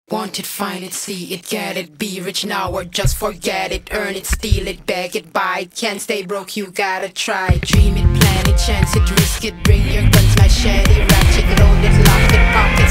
Want it, find it, see it, get it, be rich now or just forget it. Earn it, steal it, beg it, buy it. Can't stay broke, you gotta try. Dream it, plan it, chance it, risk it. Bring your guns, machete, ratchet, load it, lock it, pocket.